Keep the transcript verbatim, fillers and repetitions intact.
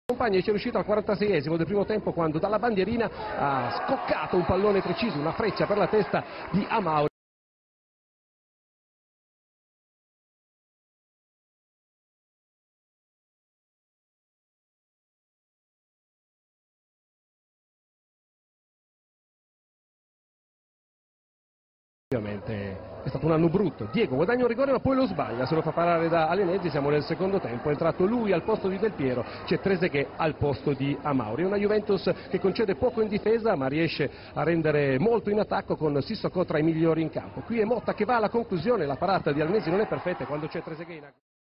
compagni, ci è riuscito al quarantaseiesimo del primo tempo quando dalla bandierina ha scoccato un pallone preciso, una freccia per la testa di Amauri. Ovviamente è stato un anno brutto. Diego guadagna un rigore ma poi lo sbaglia, se lo fa parare da Alenezzi. Siamo nel secondo tempo, è entrato lui al posto di Del Piero, c'è Trezeguet al posto di Amauri. È una Juventus che concede poco in difesa ma riesce a rendere molto in attacco, con Sissoko tra i migliori in campo. Qui è Motta che va alla conclusione, la parata di Alenezzi non è perfetta, quando c'è Trezeguet in